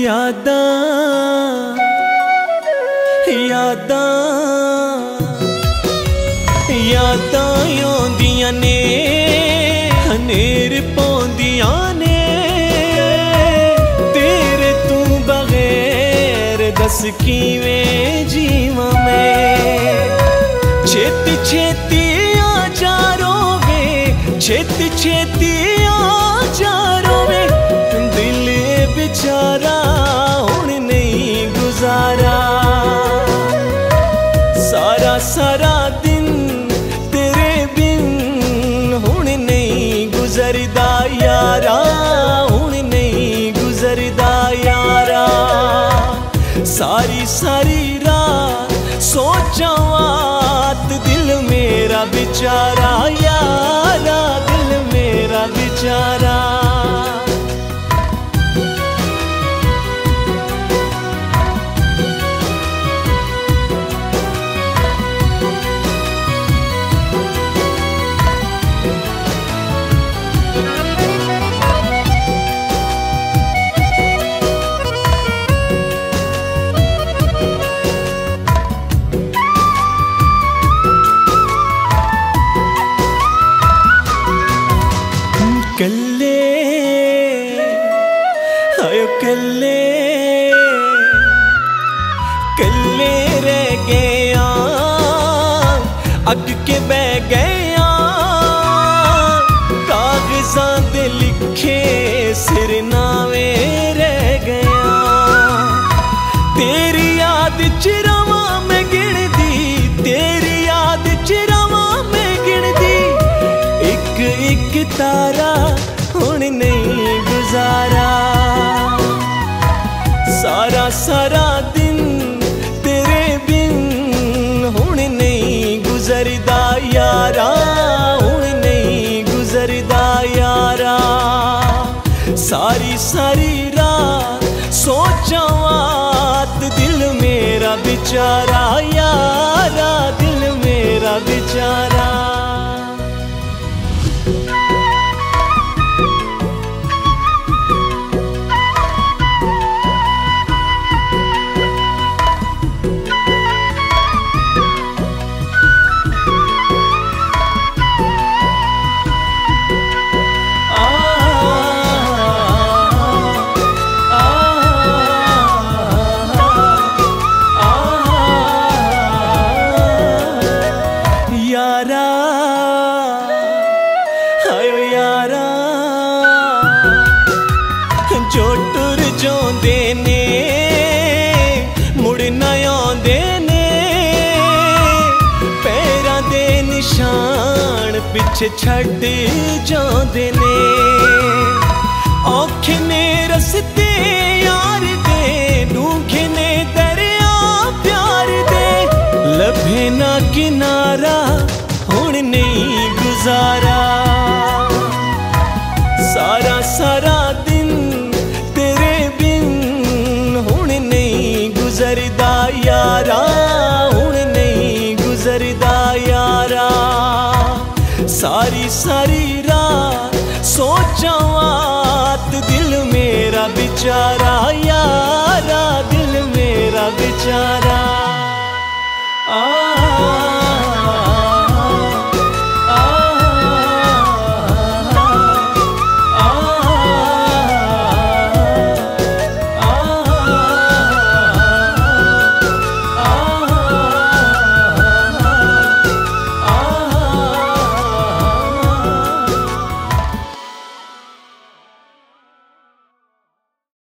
यादां यादां यादां आउंदियां ने हनेर पौंदियां ने तेरे तू बगैर दस किवें जीवां मैं। छेती छेती आ जा रोवे, छेती छेती आ जा रोवे, दिल बेचारा हुण नहीं गुजारा। सारा सारा दिन तेरे बिन हुण नहीं गुजरदा यारा, हुण नहीं गुजरदा यारा। सारी सारी रात सोचा बात दिल मेरा बेचारा यारा, दिल मेरा बेचारा। कल्ले आयो कल्ले कल्ले रह गया, अग के बह गया, कागजां दे लिखे सिरनावे रह गया। तेरी याद च रवां मैं गिणदी, तेरी याद च रवां मैं गिणदी, एक एक तारा हुण नहीं गुजारा। सारा सारा दिन तेरे बिन हुण नहीं गुजरदा यारा, हुण नहीं गुजरदा यारा। सारी सारी रात सोचा बात दिल मेरा बेचारा यारा, दिल मेरा बेचारा। यारा आयो यारा जो टुर जांदे ने मुड़ ना आउंदे ने, पैरां दे निशान पिछे छड्ड जांदे ने। औखे ने रस्ते यार दे, डूंघे ने दरिया प्यार दे, लभे ना किनारा हुण नहीं गुजारा। सारा सारा दिन तेरे बिन हुण नहीं गुजरदा यारा, हुण नहीं गुजरदा यारा। सारी सारी रात सोचा बात दिल मेरा बेचारा